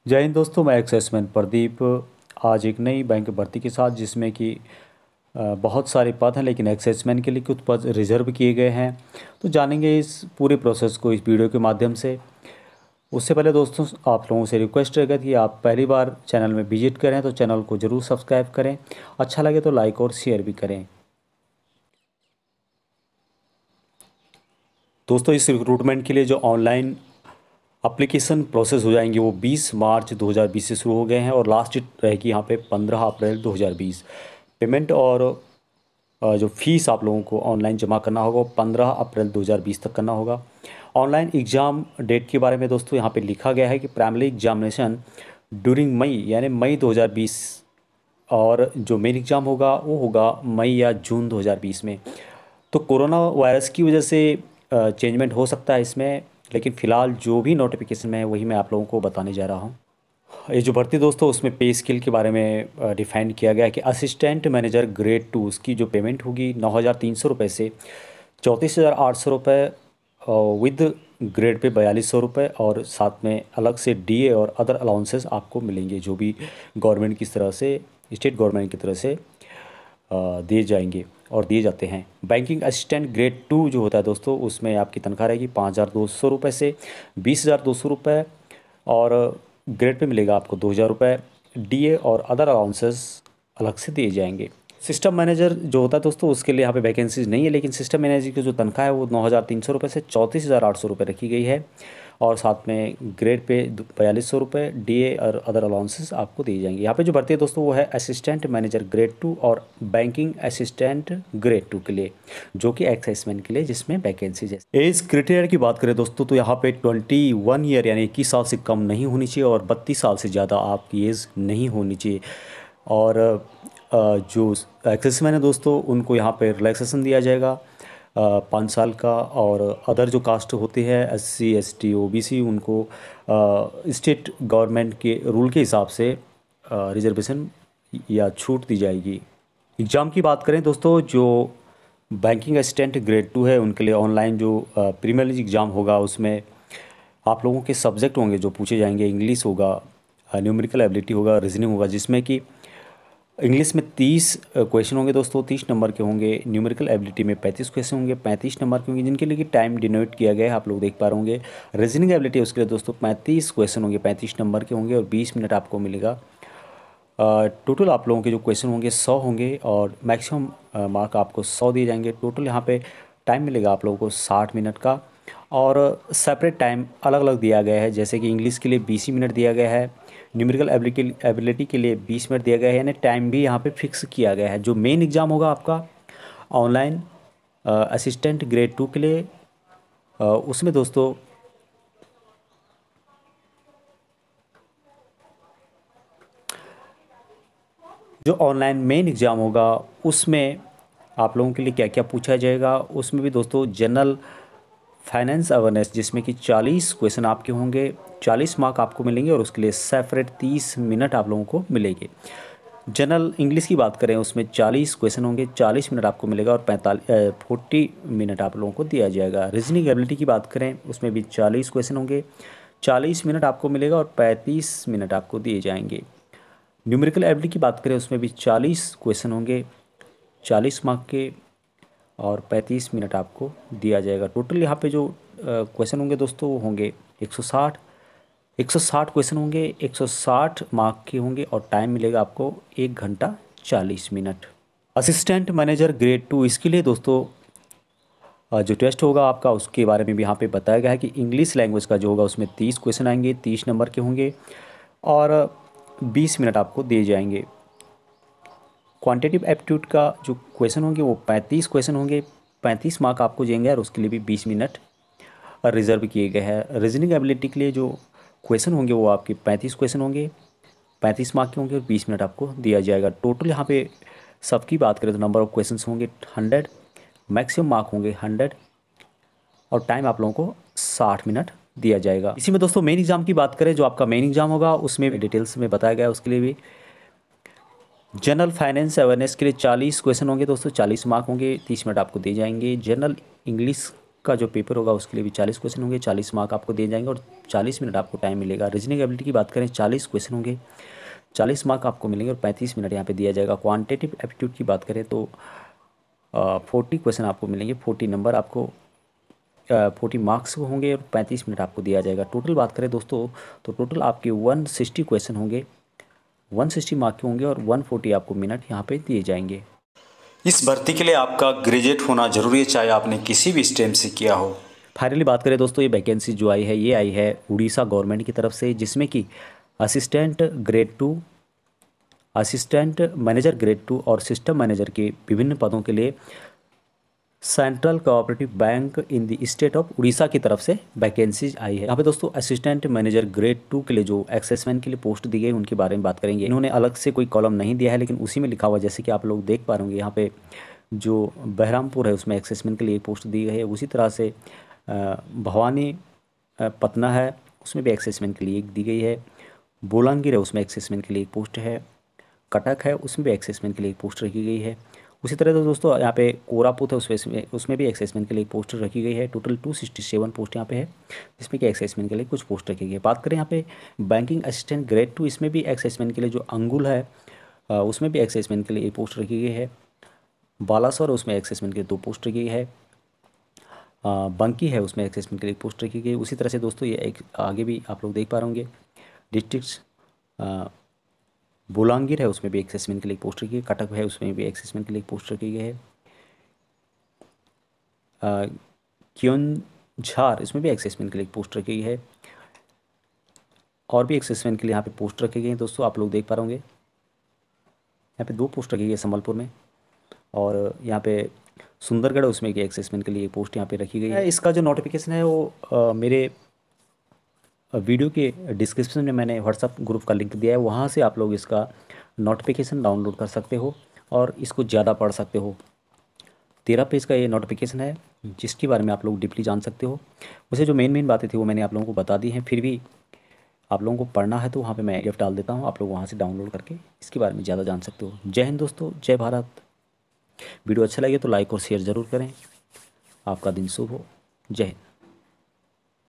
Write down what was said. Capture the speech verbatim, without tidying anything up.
जय हिंद दोस्तों, मैं एक्सेसमैन प्रदीप आज एक नई बैंक भर्ती के साथ, जिसमें कि अ, बहुत सारे पद हैं, लेकिन एक्सेसमैन के लिए कुछ पद रिजर्व किए गए हैं। तो जानेंगे इस पूरे प्रोसेस को इस वीडियो के माध्यम से। उससे पहले दोस्तों, आप लोगों से रिक्वेस्ट रहेगा कि आप पहली बार चैनल में विजिट करें तो चैनल को ज़रूर सब्सक्राइब करें, अच्छा लगे तो लाइक और शेयर भी करें। दोस्तों, इस रिक्रूटमेंट के लिए जो ऑनलाइन एप्लीकेशन प्रोसेस हो जाएंगे वो बीस मार्च दो हज़ार बीस से शुरू हो गए हैं और लास्ट डेट रहेगी यहाँ पे पंद्रह अप्रैल दो हज़ार बीस। पेमेंट और अ, जो फीस आप लोगों को ऑनलाइन जमा करना होगा वो पंद्रह अप्रैल दो हज़ार बीस तक करना होगा। ऑनलाइन एग्ज़ाम डेट के बारे में दोस्तों यहाँ पे लिखा गया है कि प्राइमरी एग्जामिनेशन ड्यूरिंग मई यानी मई दो हज़ार बीस, और जो मेन एग्ज़ाम होगा वो होगा मई या जून दो हज़ार बीस में। तो कोरोना वायरस की वजह से चेंजमेंट हो सकता है इसमें, लेकिन फ़िलहाल जो भी नोटिफिकेशन में है वही मैं आप लोगों को बताने जा रहा हूँ। ये जो भर्ती दोस्तों, उसमें पे स्केल के बारे में डिफाइन किया गया है कि असिस्टेंट मैनेजर ग्रेड टू, उसकी जो पेमेंट होगी नौ हज़ार तीन सौ रुपये से चौंतीस हज़ार आठ सौ रुपये विद ग्रेड पे बयालीस सौ रुपये, और साथ में अलग से डीए और अदर अलाउंसेस आपको मिलेंगे जो भी गवर्नमेंट की तरह से, स्टेट गवर्नमेंट की तरह से अ, दिए जाएंगे और दिए जाते हैं। बैंकिंग असिस्टेंट ग्रेड टू जो होता है दोस्तों, उसमें आपकी तनख्वाह रहेगी पाँच हज़ार दो सौ रुपये से बीस हज़ार दो सौ रुपये, और ग्रेड पे मिलेगा आपको दो हज़ार रुपये। डीए और अदर अलाउंसेस अलग से दिए जाएंगे। सिस्टम मैनेजर जो होता है दोस्तों, उसके लिए यहाँ पे वैकेंसीज नहीं है, लेकिन सिस्टम मैनेजर की जो तनख्वाह है वो नौ हज़ार तीन सौ रुपये से चौंतीस हज़ार आठ सौ रुपये रखी गई है, और साथ में ग्रेड पे बयालीस सौ रुपये, डीए और अदर अलाउंसेस आपको दिए जाएंगे। यहाँ पे जो भर्ती है दोस्तों वो है असिस्टेंट मैनेजर ग्रेड टू और बैंकिंग असिस्टेंट ग्रेड टू के लिए, जो कि एक्साइजमेंट के लिए जिसमें वैकेंसीज है। एज क्राइटेरिया की बात करें दोस्तों, तो यहाँ पे ट्वेंटी वन ईयर यानी इक्कीस साल से कम नहीं होनी चाहिए और बत्तीस साल से ज़्यादा आपकी एज नहीं होनी चाहिए। और अ, जो एक्सेसमैन है दोस्तों, उनको यहाँ पे रिलैक्सेशन दिया जाएगा पाँच साल का, और अदर जो कास्ट होती है S C S T O B C, उनको स्टेट गवर्नमेंट के रूल के हिसाब से रिजर्वेशन या छूट दी जाएगी। एग्ज़ाम की बात करें दोस्तों, जो बैंकिंग असिस्टेंट ग्रेड टू है उनके लिए ऑनलाइन जो प्रीलिमिनरी एग्ज़ाम होगा, उसमें आप लोगों के सब्जेक्ट होंगे जो पूछे जाएंगे। इंग्लिश होगा, न्यूमेरिकल एबिलिटी होगा, रीजनिंग होगा, जिसमें कि इंग्लिश में तीस क्वेश्चन होंगे दोस्तों, तीस नंबर के होंगे। न्यूमेरिकल एबिलिटी में पैंतीस क्वेश्चन होंगे, पैंतीस नंबर के होंगे, जिनके लिए टाइम डिनोट किया गया है, आप लोग देख पा रहे होंगे। रीजनिंग एबिलिटी उसके लिए दोस्तों पैंतीस क्वेश्चन होंगे, पैंतीस नंबर के होंगे, और बीस मिनट आपको मिलेगा। टोटल आप लोगों के जो क्वेश्चन होंगे सौ होंगे, और मैक्सिमम मार्क आपको सौ दिए जाएंगे। टोटल यहाँ पे टाइम मिलेगा आप लोगों को साठ मिनट का, और सेपरेट टाइम अलग अलग दिया गया है। जैसे कि इंग्लिश के लिए बीस मिनट दिया गया है, न्यूमेरिकल एबिलिटी के लिए बीस मिनट दिया गया है, यानी टाइम भी यहाँ पे फिक्स किया गया है। जो मेन एग्ज़ाम होगा आपका ऑनलाइन असिस्टेंट ग्रेड टू के लिए, अ, उसमें दोस्तों जो ऑनलाइन मेन एग्ज़ाम होगा उसमें आप लोगों के लिए क्या क्या पूछा जाएगा, उसमें भी दोस्तों जनरल फाइनेंस अवेयरनेस, जिसमें कि चालीस क्वेश्चन आपके होंगे, चालीस मार्क आपको मिलेंगे, और उसके लिए सेपरेट तीस मिनट आप लोगों को मिलेंगे। जनरल इंग्लिश की बात करें, उसमें चालीस क्वेश्चन होंगे, चालीस मिनट आपको मिलेगा, और पैंतालीस फोर्टी मिनट आप लोगों को दिया जाएगा। रीजनिंग एबिलिटी की बात करें, उसमें भी चालीस क्वेश्चन होंगे, चालीस मिनट आपको मिलेगा, और पैंतीस मिनट आपको दिए जाएंगे। न्यूमेरिकल एबिलिटी की बात करें, उसमें भी चालीस क्वेश्चन होंगे, चालीस मार्क के, और पैंतीस मिनट आपको दिया जाएगा। टोटल यहाँ पे जो क्वेश्चन होंगे दोस्तों वो होंगे एक सौ साठ, एक सौ साठ क्वेश्चन होंगे, एक सौ साठ मार्क के होंगे, और टाइम मिलेगा आपको एक घंटा चालीस मिनट। असिस्टेंट मैनेजर ग्रेड टू, इसके लिए दोस्तों अ, जो टेस्ट होगा आपका, उसके बारे में भी यहाँ पे बताया गया है कि इंग्लिश लैंग्वेज का जो होगा उसमें तीस क्वेश्चन आएंगे, तीस नंबर के होंगे, और बीस मिनट आपको दिए जाएंगे। क्वांटिटिव एप्टीट्यूड का जो क्वेश्चन होंगे वो पैंतीस क्वेश्चन होंगे, पैंतीस मार्क आपको देंगे, और उसके लिए भी बीस मिनट रिजर्व किए गए हैं। रीजनिंग एबिलिटी के लिए जो क्वेश्चन होंगे वो आपके पैंतीस क्वेश्चन होंगे, पैंतीस मार्क के होंगे, और बीस मिनट आपको दिया जाएगा। टोटल यहाँ पे सबकी बात करें तो नंबर ऑफ क्वेश्चन होंगे हंड्रेड, मैक्सिमम मार्क होंगे हंड्रेड, और टाइम आप लोगों को साठ मिनट दिया जाएगा। इसी में दोस्तों मेन एग्जाम की बात करें, जो आपका मेन एग्जाम होगा उसमें डिटेल्स में बताया गया है। उसके लिए भी जनरल फाइनेंस अवेयरनेस के लिए चालीस क्वेश्चन होंगे दोस्तों, चालीस मार्क होंगे, तीस मिनट आपको दिए जाएंगे। जनरल इंग्लिश का जो पेपर होगा उसके लिए भी चालीस क्वेश्चन होंगे, चालीस मार्क आपको दिए जाएंगे और चालीस मिनट आपको टाइम मिलेगा। रीजनिंग एबिलिटी की बात करें, चालीस क्वेश्चन होंगे, चालीस मार्क आपको मिलेंगे और पैंतीस मिनट यहाँ पे दिया जाएगा। क्वांटिटेटिव एप्टीट्यूड की बात करें तो फोर्टी क्वेश्चन आपको मिलेंगे, फोर्टी नंबर आपको फोर्टी मार्क्स होंगे और पैंतीस मिनट आपको दिया जाएगा। टोटल बात करें दोस्तों तो टोटल आपके वन सिक्सटी क्वेश्चन होंगे, वन सिक्सटी मार्क के होंगे और वन फोर्टी आपको मिनट यहाँ पे दिए जाएंगे। इस भर्ती के लिए आपका ग्रेजुएट होना जरूरी है, चाहे आपने किसी भी स्ट्रीम से किया हो। फाइनली बात करें दोस्तों, ये वैकेंसी जो आई है ये आई है उड़ीसा गवर्नमेंट की तरफ से, जिसमें कि assistant grade two, assistant manager grade two और सिस्टम मैनेजर के विभिन्न पदों के लिए central cooperative bank in the state of Orissa की तरफ से वैकेंसीज आई है। यहाँ पे दोस्तों असिस्टेंट मैनेजर ग्रेड टू के लिए जो एक्सेसमेंट के लिए पोस्ट दी गई उनके बारे में बात करेंगे। इन्होंने अलग से कोई कॉलम नहीं दिया है, लेकिन उसी में लिखा हुआ जैसे कि आप लोग देख पा रहे होंगे यहाँ पे जो बहरामपुर है उसमें एक्सेसमेंट के लिए पोस्ट दी गई है। उसी तरह से भवानी पटना है उसमें भी एक्सेसमेंट के लिए दी गई है। बोलांगीर है उसमें एक्सेसमेंट के लिए एक पोस्ट है। कटक है उसमें भी एक्सेसमेंट के लिए एक पोस्ट रखी गई है। उसी तरह तो दोस्तों यहाँ पे कोरापुट है उसमें उसमें भी एक्सेसमेंट के लिए एक पोस्ट रखी गई है। Total two sixty seven post यहाँ पे है, जिसमें कि एक्सेसमेंट के लिए कुछ पोस्ट रखी गई है। बात करें यहाँ पे बैंकिंग असिस्टेंट ग्रेड टू, इसमें भी एक्सेसमेंट के लिए जो अंगुल है उसमें भी एक्सेसमेंट के लिए एक पोस्ट रखी गई है। बालासोर उसमें एक्सेसमेंट के लिए दो पोस्ट रखी गई है। बंकी है उसमें एक्सेसमेंट के लिए एक पोस्ट रखी गई। उसी तरह से दोस्तों ये एक आगे भी आप लोग देख पा रहे होंगे डिस्ट्रिक्ट्स बोलांगीर है उसमें भी एक्सेसमेंट के लिए एक पोस्ट रखी है। कटक है उसमें भी एक्सेसमेंट के लिए एक पोस्ट रखी गई है। क्योंझार इसमें भी एक्सेसमेंट के लिए एक पोस्ट रखी गई है। और भी एक्सेसमेंट के लिए यहाँ पे पोस्ट रखे गए हैं दोस्तों, आप लोग देख पा रहे होंगे यहाँ पे दो पोस्ट रखी गई है संबलपुर में, और यहाँ पे सुंदरगढ़ उसमें एक एक्सेसमेंट के लिए पोस्ट यहाँ पे रखी गई है। इसका जो नोटिफिकेशन है वो आ, मेरे वीडियो के डिस्क्रिप्शन में मैंने व्हाट्सअप ग्रुप का लिंक दिया है, वहाँ से आप लोग इसका नोटिफिकेशन डाउनलोड कर सकते हो और इसको ज़्यादा पढ़ सकते हो। तेरह पेज का ये नोटिफिकेशन है जिसके बारे में आप लोग डीपली जान सकते हो। उसे जो मेन मेन बातें थी वो मैंने आप लोगों को बता दी हैं, फिर भी आप लोगों को पढ़ना है तो वहाँ पे मैं गिफ्ट डाल देता हूँ, आप लोग वहाँ से डाउनलोड करके इसके बारे में ज़्यादा जान सकते हो। जय हिंद दोस्तों, जय भारत। वीडियो अच्छा लगे तो लाइक और शेयर ज़रूर करें। आपका दिन शुभ हो। जय हिंद।